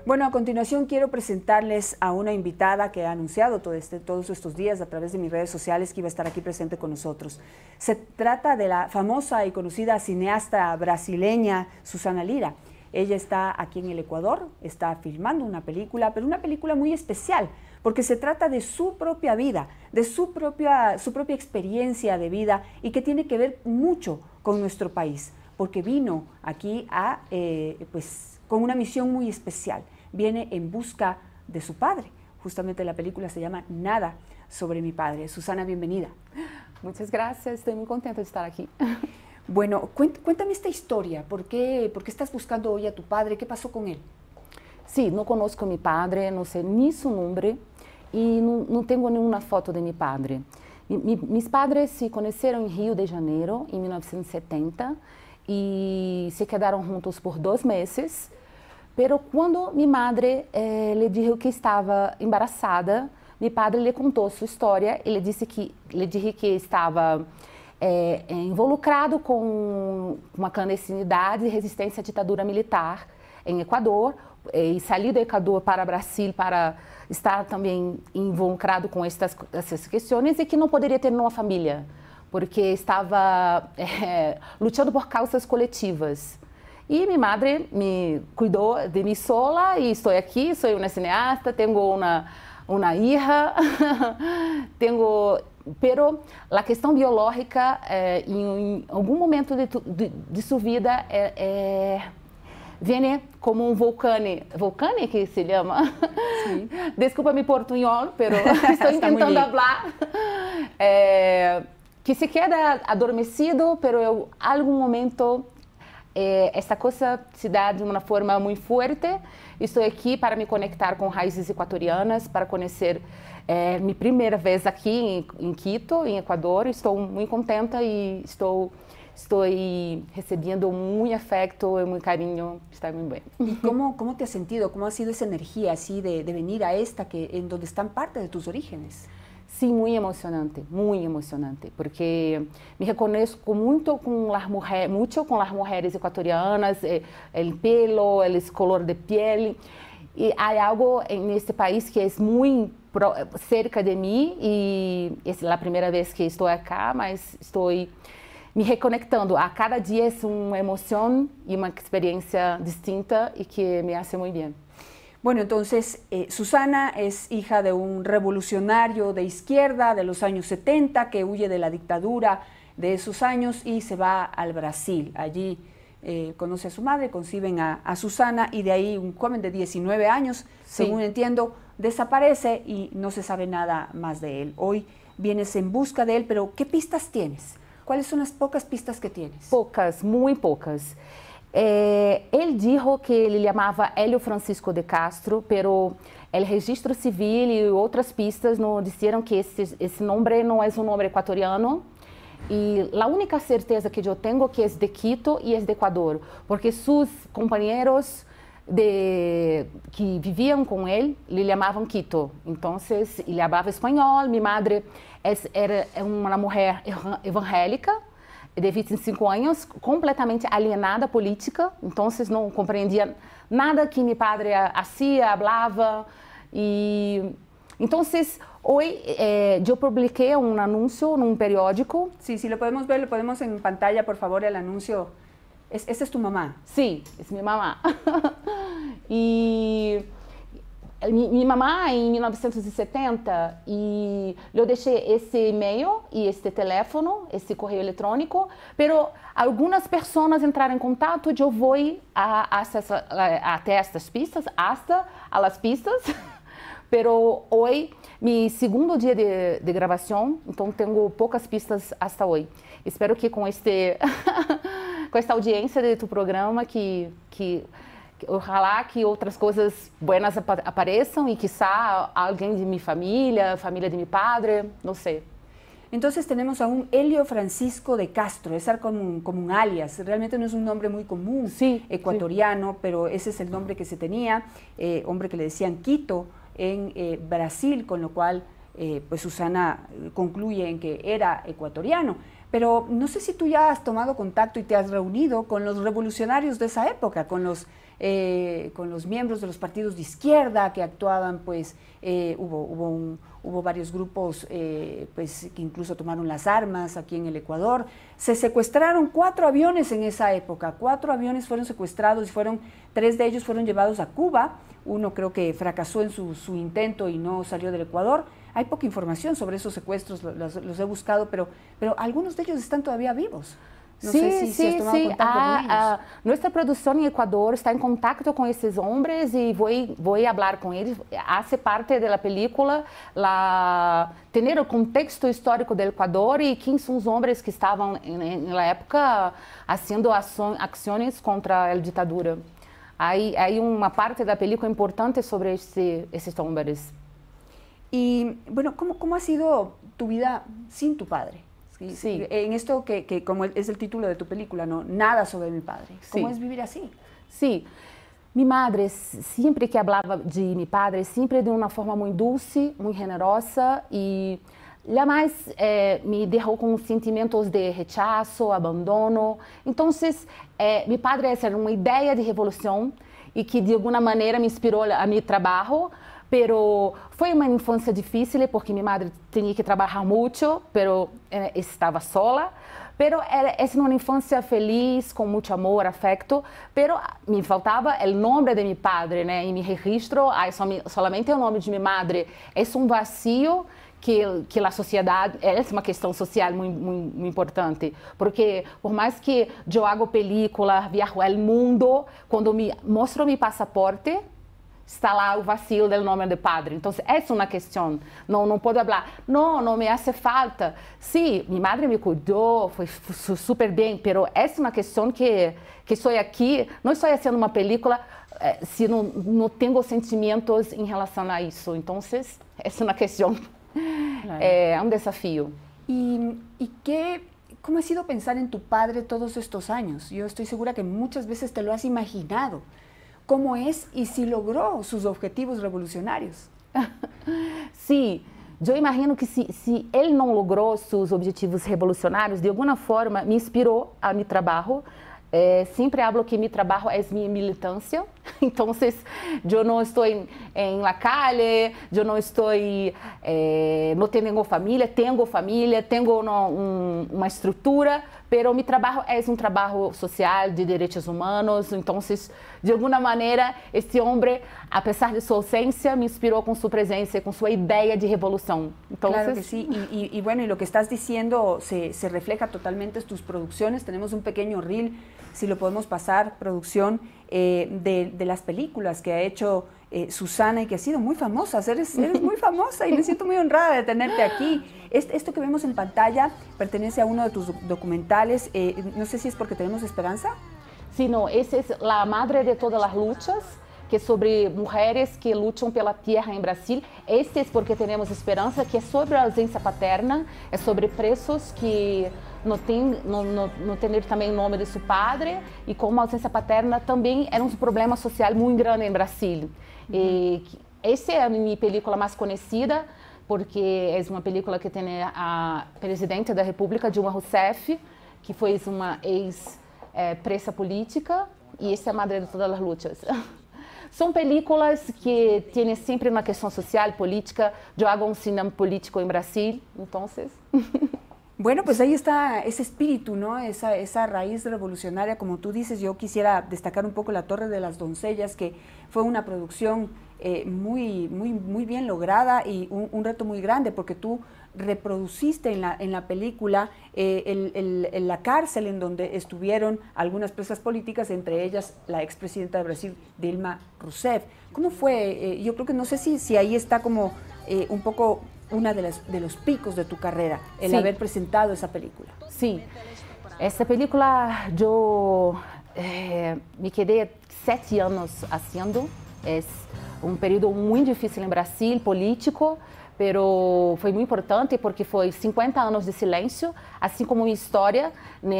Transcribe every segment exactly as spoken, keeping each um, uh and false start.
Bueno, a continuación quiero presentarles a una invitada que ha anunciado todo este, todos estos días a través de mis redes sociales que iba a estar aquí presente con nosotros. Se trata de la famosa y conocida cineasta brasileña Susana Lira. Ella está aquí en el Ecuador, está filmando una película, pero una película muy especial, porque se trata de su propia vida, de su propia, su propia experiencia de vida y que tiene que ver mucho con nuestro país, porque vino aquí a, eh, pues, con una misión muy especial. Viene en busca de su padre. Justamente la película se llama Nada sobre mi padre. Susana, bienvenida. Muchas gracias, estoy muy contenta de estar aquí. Bueno, cuéntame esta historia. ¿Por qué, ¿Por qué estás buscando hoy a tu padre? ¿Qué pasó con él? Sí, no conozco a mi padre, no sé ni su nombre y no, no tengo ninguna foto de mi padre. Mi, mi, mis padres se conheceram em Rio de Janeiro, em mil novecentos e setenta, e se quedaram juntos por dois meses. Pero quando minha madre eh, lhe disse que estava embaraçada, meu padre lhe contou sua história. Ele disse que, lhe disse que estava eh, involucrado com uma clandestinidade e resistência à ditadura militar em Equador, eh, e saiu do Equador para Brasil para estar também involucrado com estas, essas questões e que não poderia ter uma família, porque estava eh, lutando por causas coletivas. E minha madre me cuidou de mim sola e estou aqui, sou uma cineasta, tenho uma, uma hija, tenho, pero a questão biológica eh, em, em algum momento de, de, de sua vida é, é, vem como um vulcane, vulcane que se chama? Sim. Desculpa mi portunhol, pero estou tentando falar. É, que se queda adormecido, pero em algum momento Eh, esta coisa se dá de uma forma muito forte. Estou aqui para me conectar com raízes equatorianas, para conhecer eh, minha primeira vez aqui em, em Quito, em Equador. Estou muito contenta e estou, estou recebendo muito afeto e muito carinho. Está muito bem. E como, como te has sentido? Como ha sido essa energia así de, de venir a esta, que, en donde están parte de tus orígenes? Sim, muito emocionante, muito emocionante, porque me reconheço muito com as mulheres, muito com as mulheres equatorianas, o pelo, o color de pele, e há algo neste país que é muito cerca de mim e essa é a primeira vez que estou aqui, mas estou me reconectando. A cada dia é uma emoção e uma experiência distinta e que me hace muito bem. Bueno, entonces, eh, Susana es hija de un revolucionario de izquierda de los años setenta que huye de la dictadura de esos años y se va al Brasil. Allí eh, conoce a su madre, conciben a, a Susana y de ahí un joven de diecinueve años, sí, según entiendo, desaparece y no se sabe nada más de él. Hoy vienes en busca de él, pero ¿qué pistas tienes? ¿Cuáles son las pocas pistas que tienes? Pocas, muy pocas. É, ele disse que ele chamava Hélio Francisco de Castro, pero o registro civil e outras pistas não disseram que esse, esse nome não é um nome equatoriano. E a única certeza que eu tenho é que é de Quito e é de Equador, porque seus companheiros de, que viviam com ele lhe chamavam Quito. Então, ele falava espanhol. Minha madre era uma mulher evangélica de vinte e cinco anos, completamente alienada política, então não compreendia nada que meu padre fazia, falava. E então, hoje eh, eu publiquei um anúncio num periódico. Sí, si lo podemos ver, lo podemos en pantalla, por favor, el anuncio. Es, ¿Esa es tu mamá? Sí, es mi mamá. E minha mamãe em mil novecentos e setenta, e eu deixei esse e-mail e este telefone, esse correio eletrônico, pero algumas pessoas entraram em contato e eu vou a, a, a, até estas pistas, hasta a las pistas, pero hoje, meu segundo dia de, de gravação, então tenho poucas pistas hasta hoje. Espero que com este, com esta audiência de tu programa que que ojalá que outras coisas buenas apareçam e quizá alguém de minha família, família de meu padre, não sei. Entonces tenemos a un Hélio Francisco de Castro, es como un, como un alias, realmente no es un nombre muy común, sí, ecuatoriano, sí, pero ese es el nombre que se tenía, eh, hombre que le decían Quito en eh, Brasil, con lo cual eh, pues Susana concluye en que era ecuatoriano. Pero no sé si tú ya has tomado contacto y te has reunido con los revolucionarios de esa época, con los eh, con los miembros de los partidos de izquierda que actuaban, pues eh, hubo, hubo, un, hubo varios grupos eh, pues, que incluso tomaron las armas aquí en el Ecuador. Se secuestraron cuatro aviones en esa época, cuatro aviones fueron secuestrados y fueron, tres de ellos fueron llevados a Cuba. Uno creo que fracasó en su, su intento y no salió del Ecuador. Hay poca información sobre esos secuestros, los, los he buscado, pero, pero algunos de ellos están todavía vivos. No sí, sé si, sí, si has tomado sí. contacto A, con ellos. a, nuestra producción en Ecuador está en contacto con esos hombres y voy, voy a hablar con ellos. Hace parte de la película la, tener el contexto histórico del Ecuador y quiénes son los hombres que estaban en, en la época haciendo acciones contra la dictadura. Hay, hay una parte de la película importante sobre este, estos hombres. Y bueno, ¿cómo, cómo ha sido tu vida sin tu padre? Sí, sí. En esto que, que como es el título de tu película, ¿no? Nada sobre mi padre. ¿Cómo sí. es vivir así? Sí. Mi madre, siempre que hablaba de mi padre, siempre de una forma muy dulce, muy generosa y jamais eh, me dejó con sentimientos de rechazo, abandono. Entonces, eh, mi padre era una idea de revolución y que de alguna manera me inspiró a mi trabajo. Pero foi uma infância difícil porque minha madre tinha que trabalhar muito, pero eh, estava sola. Pero era essa uma infância feliz, com muito amor, afeto. Pero me faltava o nome de meu padre, né? E me registro, ai, somente o nome de minha madre. É um vazio que que a sociedade, é uma questão social muito, muito, muito importante, porque por mais que eu hago película, viajo ao mundo, quando me mostro meu passaporte, está lá o vacío do nome do padre. Então, essa é uma questão. Não, não posso falar, não, não me hace falta. Sim, minha madre me cuidou, foi super bem, mas essa é uma questão que, que estou aqui, não estou fazendo uma película eh, se não, não tenho sentimentos em relação a isso. Então, essa é uma questão, claro. É um desafio. E, e que, como ha sido pensar em tu padre todos estos años? Eu estou segura que muitas vezes te lo has imaginado. ¿Cómo es y si logró sus objetivos revolucionarios? Sí, yo imagino que si, si él no logró sus objetivos revolucionarios, de alguna forma me inspiró a mi trabajo. Eh, siempre hablo que mi trabajo es mi militancia, entonces yo no estoy en, en la calle, yo no estoy, eh, no tengo familia, tengo familia, tengo una, un, una estructura, pero mi trabajo es un trabajo social de derechos humanos, entonces de alguna manera este hombre, a pesar de su ausencia, me inspiró con su presencia, con su idea de revolución. Entonces, claro que sí, y, y, y bueno, y lo que estás diciendo se, se refleja totalmente en tus producciones. Tenemos un pequeño reel, si lo podemos pasar, producción eh, de, de las películas que ha hecho eh, Susana y que ha sido muy famosa. Eres, eres muy famosa y me siento muy honrada de tenerte aquí. Este, esto que vemos en pantalla pertenece a uno de tus documentales. Eh, no sé si es porque tenemos esperanza. Sí, no, esa es La Madre de Todas las Luchas, que é sobre mulheres que lutam pela terra em Brasil. Este é porque temos esperança, que é sobre a ausência paterna, é sobre presos que não têm não, não, não ter também o nome de seu padre, e como a ausência paterna também era um problema social muito grande em Brasil. Uhum. E essa é a minha película mais conhecida, porque é uma película que tem a presidente da República, Dilma Rousseff, que foi uma ex-presa política, e essa é a Madre de Todas as Luchas. São películas que têm sempre uma questão social, política. Eu hago um cinema político em Brasil, então... Bueno, pues ahí está ese espíritu, ¿no? Esa, esa raíz revolucionaria, como tú dices. Yo quisiera destacar un poco La Torre de las Doncellas, que fue una producción eh, muy, muy, muy bien lograda y un, un reto muy grande, porque tú reproduciste en la, en la película eh, el, el, el, la cárcel en donde estuvieron algunas presas políticas, entre ellas la expresidenta de Brasil, Dilma Rousseff. ¿Cómo fue? Eh, yo creo que no sé si, si ahí está como eh, un poco una de, las, de los picos de tu carrera, el sí. haber presentado esa película. Sí, essa película yo eh, me quedé sete anos haciendo. É um período muito difícil em Brasil, político, pero foi muito importante porque foi cinquenta anos de silêncio, assim como minha história.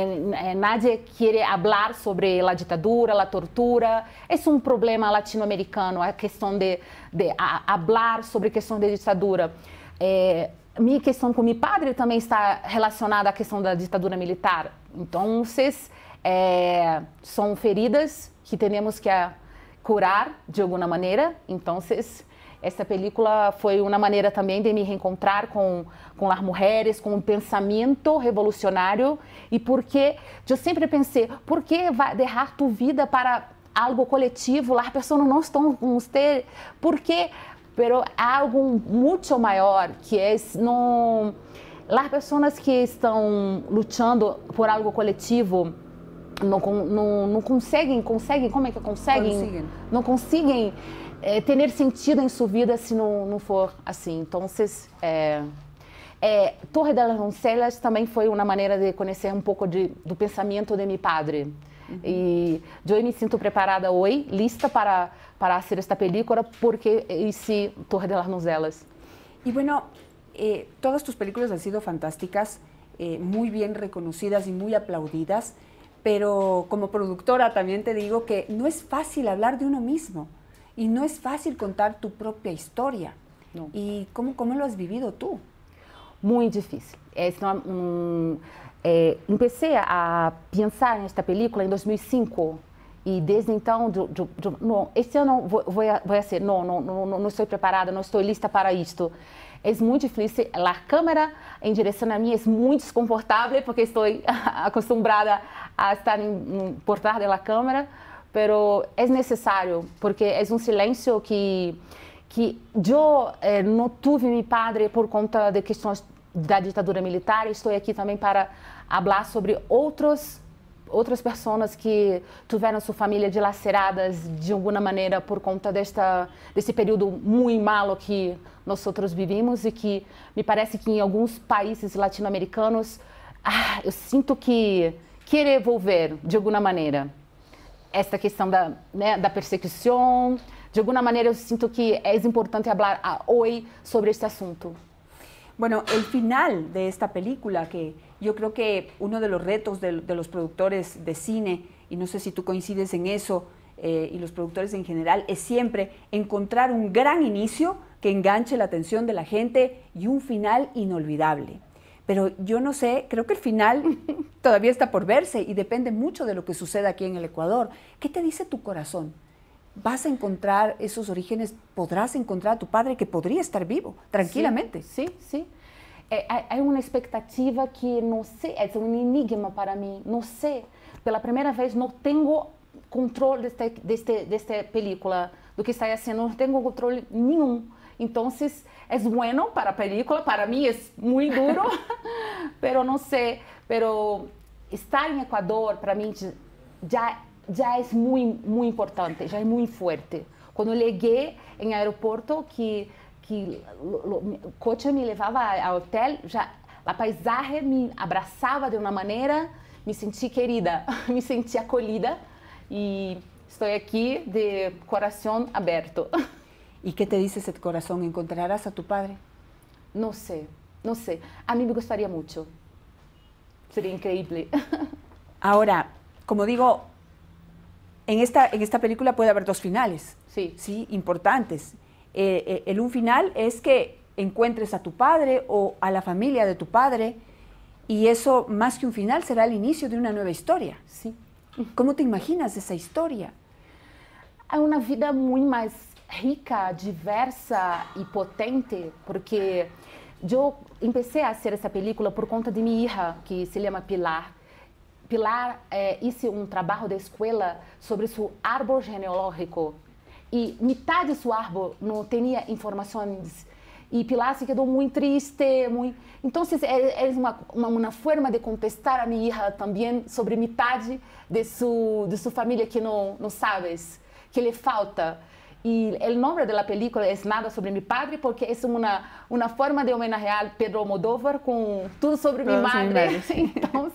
Nadie quiere falar sobre a ditadura, a tortura. É um problema latino-americano, a questão de, de falar sobre questão de ditadura. É, minha questão com meu padre também está relacionada à questão da ditadura militar. Então, é, são feridas que temos que curar de alguma maneira. Então, essa película foi uma maneira também de me reencontrar com, com as mulheres, com um pensamento revolucionário. E porque eu sempre pensei, por que vai deixar tua vida para algo coletivo? As pessoas não estão com você. Por quê? Pero algo muito maior, que é não, as pessoas que estão lutando por algo coletivo não, não, não conseguem, conseguem, como é que conseguem? Consiguen. Não conseguem é, ter sentido em sua vida se não, não for assim. Então, é, é, Torre das Doncelas também foi uma maneira de conhecer um pouco de, do pensamento de meu padre. Uhum. E eu me sinto preparada hoje, lista para para fazer esta película, porque hice Torre de las Doncelas. Y bueno, eh, todas tus películas han sido fantásticas, eh, muy bien reconocidas y muy aplaudidas, pero como productora también te digo que no es fácil hablar de uno mismo y no es fácil contar tu propia historia. No. ¿Y cómo, cómo lo has vivido tú? Muy difícil. Es una, um, eh, empecé a pensar nesta película em dois mil e cinco. E desde então, eu, eu, eu, não, este ano vou, vou, vou ser, não, não, não, não estou preparada, não estou lista para isto. É muito difícil, a câmera em direção a mim é muito desconfortável, porque estou acostumada a estar em, por trás da câmera, mas é necessário, porque é um silêncio que, que eu eh, não tive meu padre por conta de questões da ditadura militar. Estou aqui também para falar sobre outros outras pessoas que tiveram sua família dilaceradas de alguma maneira por conta desta, desse período muito malo que nós outros vivimos e que me parece que em alguns países latino-americanos ah, eu sinto que quer evolver de alguma maneira esta questão da, né, da perseguição. De alguma maneira eu sinto que é importante falar hoje sobre este assunto. Bueno, el final de esta película, que yo creo que uno de los retos de, de los productores de cine, y no sé si tú coincides en eso, eh, y los productores en general, es siempre encontrar un gran inicio que enganche la atención de la gente y un final inolvidable. Pero yo no sé, creo que el final todavía está por verse y depende mucho de lo que suceda aquí en el Ecuador. ¿Qué te dice tu corazón? ¿Vas a encontrar esos orígenes? ¿Podrás encontrar a tu padre que podría estar vivo tranquilamente? Sí, sí. sí. É, é uma expectativa que não sei, é um enigma para mim. Não sei, pela primeira vez não tenho controle desta deste, desta película, do que está acontecendo, não tenho controle nenhum. Então, é bueno para a película, para mim é muito duro, mas não sei. Mas estar em Equador, para mim, já, já é muito, muito importante, já é muito forte. Quando eu cheguei em aeroporto, que que o coche me levava ao hotel, já a paisagem me abraçava de uma maneira, me senti querida, me senti acolhida e estou aqui de coração aberto. ¿Y qué te dice ese corazón? ¿Encontrarás a tu padre? Não sei, não sei. A mim me gostaria muito. Seria increíble. Ahora, como digo, en esta, en esta película puede haber dos finales, sí, sí, importantes. Eh, eh, el un final es que encuentres a tu padre o a la familia de tu padre y eso, más que un final, será el inicio de una nueva historia. Sí. ¿Cómo te imaginas esa historia? É uma vida muito mais rica, diversa e potente, porque eu comecei a fazer essa película por conta de minha filha, que se chama Pilar. Pilar eh, hizo um trabalho de escola sobre seu árbol genealógico. E metade do seu árvore não tinha informações. E Pilar se quedou muito triste. Muito... Então, é, é uma, uma, uma forma de contestar a minha filha também sobre metade de sua, de sua família que não, não sabes, que lhe falta. E o nome da película é Nada sobre meu padre, porque é uma, uma forma de homenagear Pedro Almodóvar com tudo sobre minha madre. Então,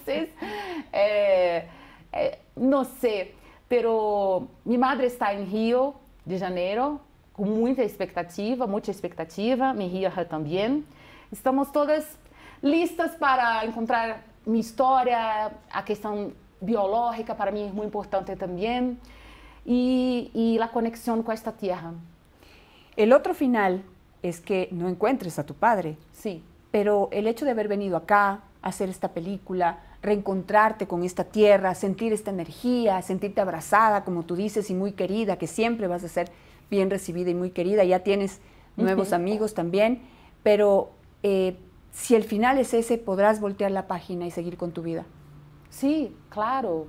é, é, não sei, mas minha madre está em Rio de Janeiro, com muita expectativa, muita expectativa, minha filha também. Estamos todas listas para encontrar minha história, a questão biológica para mim é muito importante também, e, e a conexão com esta terra. El otro final es que no encuentres a tu padre. Sí. Pero el hecho de haber venido acá a hacer esta película, reencontrarte con esta tierra, sentir esta energía, sentirte abrazada, como tú dices, y muy querida, que siempre vas a ser bien recibida y muy querida. Ya tienes nuevos uh-huh. amigos también, pero eh, si el final es ese, podrás voltear la página y seguir con tu vida. Sí, claro.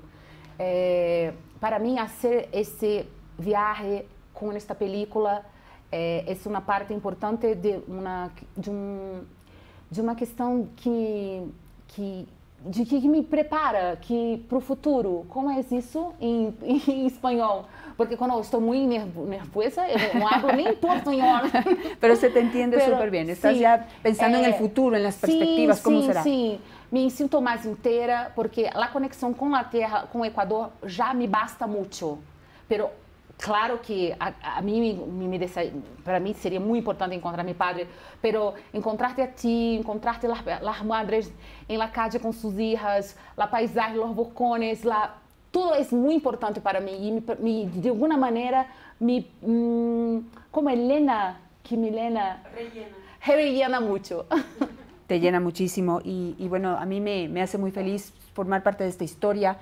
Eh, para mí hacer ese viaje con esta película eh, es una parte importante de una, de un, de una cuestión que, que, de que me prepara que, para o futuro. Como é isso em, em espanhol? Porque quando eu estou muito nerviosa, eu não hablo nem portuñol. Pero se te entiende súper bien. Estás sí, ya pensando eh, en el futuro, en las perspectivas, sí, ¿cómo sí, será? Sí, me sinto mais inteira, porque a conexão com a terra, com o Equador, já me basta muito. Pero claro que a, a mí, me, me desa, para mí sería muy importante encontrar a mi padre, pero encontrarte a ti, encontrarte las, las madres en la calle con sus hijas, la paisaje, los volcanes, la, todo es muy importante para mí y me, me, de alguna manera, me, mmm, como Elena, que me llena, rellena, rellena mucho. Te llena muchísimo y, y bueno, a mí me, me hace muy feliz formar parte de esta historia.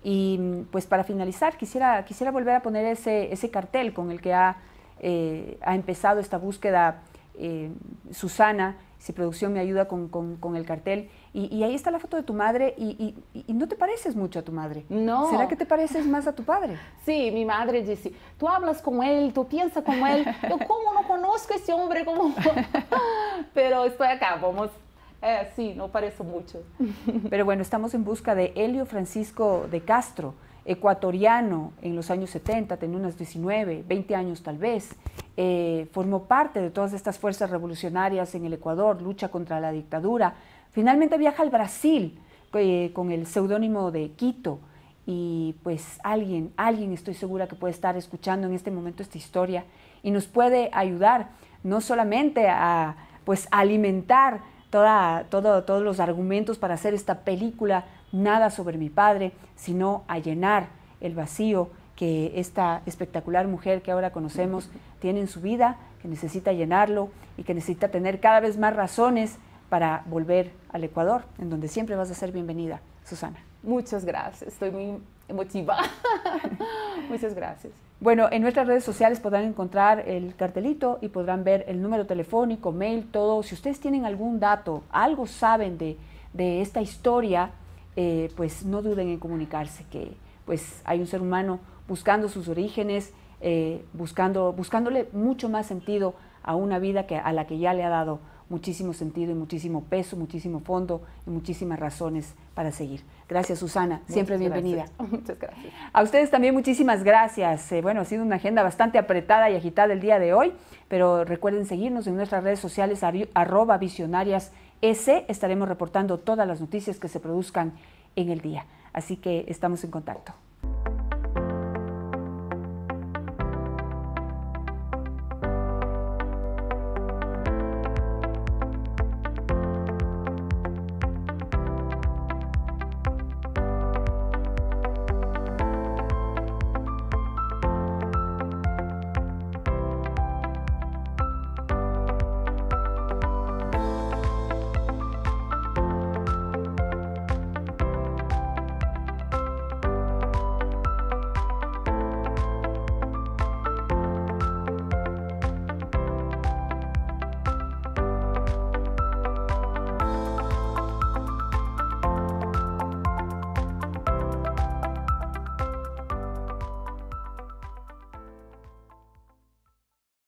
Y pues para finalizar, quisiera, quisiera volver a poner ese, ese cartel con el que ha, eh, ha empezado esta búsqueda eh, Susana. Si producción me ayuda con, con, con el cartel. Y, y ahí está la foto de tu madre y, y, y no te pareces mucho a tu madre. No. ¿Será que te pareces más a tu padre? Sí, mi madre dice, tú hablas con él, tú piensas como él. Yo, ¿cómo no conozco a ese hombre? ¿Cómo? Pero estoy acá, vamos. Eh, sí, no parece mucho. Pero bueno, estamos en busca de Helio Francisco de Castro, ecuatoriano en los años setenta, tenía unos diecinueve, veinte años tal vez. Eh, formó parte de todas estas fuerzas revolucionarias en el Ecuador, lucha contra la dictadura. Finalmente viaja al Brasil eh, con el seudónimo de Quito. Y pues alguien, alguien estoy segura que puede estar escuchando en este momento esta historia y nos puede ayudar no solamente a pues, alimentar Toda, todo, todos los argumentos para hacer esta película Nada sobre mi padre, sino a llenar el vacío que esta espectacular mujer que ahora conocemos tiene en su vida, que necesita llenarlo y que necesita tener cada vez más razones para volver al Ecuador, en donde siempre vas a ser bienvenida, Susana. Muchas gracias, estoy muy emotiva. Muchas gracias. Bueno, en nuestras redes sociales podrán encontrar el cartelito y podrán ver el número telefónico, mail, todo. Si ustedes tienen algún dato, algo saben de, de esta historia, eh, pues no duden en comunicarse, que pues hay un ser humano buscando sus orígenes, eh, buscando, buscándole mucho más sentido a una vida que, a la que ya le ha dado muchísimo sentido y muchísimo peso, muchísimo fondo y muchísimas razones para seguir. Gracias, Susana. Siempre Muchas bienvenida. Gracias. Muchas gracias. A ustedes también muchísimas gracias. Eh, bueno, ha sido una agenda bastante apretada y agitada el día de hoy, pero recuerden seguirnos en nuestras redes sociales, arroba visionarias S. Estaremos reportando todas las noticias que se produzcan en el día. Así que estamos en contacto.